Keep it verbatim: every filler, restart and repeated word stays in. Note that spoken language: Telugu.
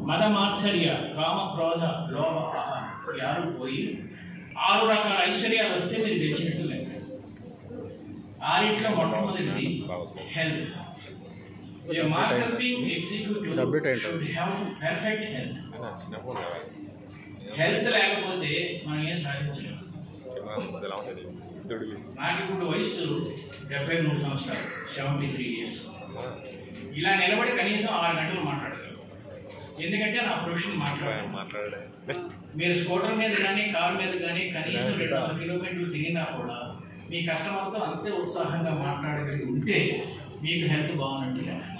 మద మాత్సర్య కామ క్రోధ లోభ ఈ ఆరు పోయి ఆరు రకాల ఐశ్వర్యాలు వస్తే మీరు తెచ్చినట్టు లెక్క. ఆరిట్లో మొట్టమొదటిది health. A marketing executive should have perfect health. Health లేకపోతే మనం ఏం సాధించలేము. నాకు ఇప్పుడు వయసు డెబ్బై మూడు సంవత్సరాలు, సెవెంటీ త్రీ ఇయర్స్. ఇలా నిలబడి కనీసం ఆరు గంటలు మాట్లాడగలను, ఎందుకంటే నా ప్రొఫెషన్ మాట్లాడాలి. మీరు స్కూటర్ మీద కానీ కారు మీద కానీ కనీసం రెండు వందల కిలోమీటర్లు తిరిగినా కూడా మీ కస్టమర్తో అంతే ఉత్సాహంగా మాట్లాడగలిగి ఉంటే మీకు హెల్త్ బాగున్నట్టు.